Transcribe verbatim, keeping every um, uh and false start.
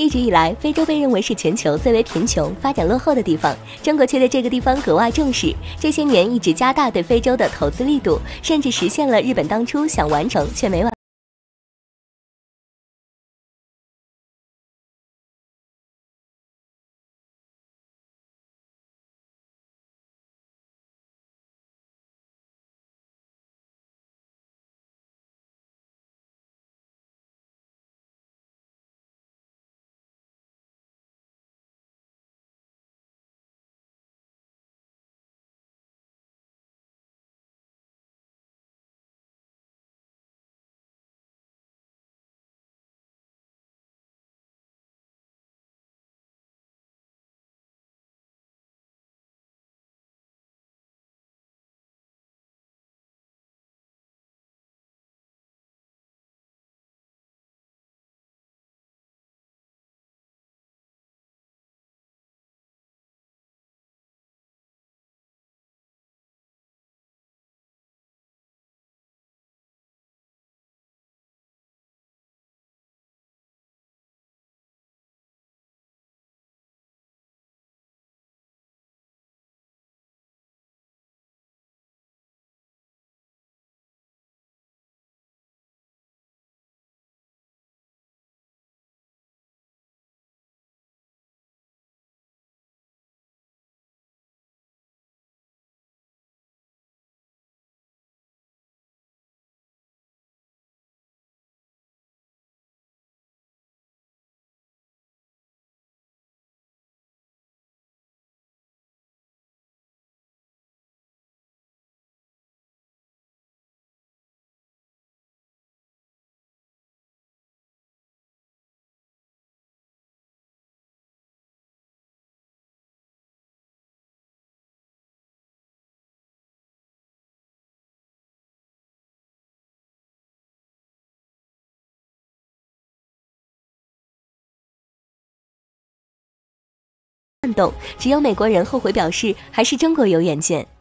一直以来，非洲被认为是全球最为贫穷、发展落后的地方，中国却对这个地方格外重视。这些年一直加大对非洲的投资力度，甚至实现了日本当初想完成却没完。撼动，只有美国人后悔表示，还是中国有远见。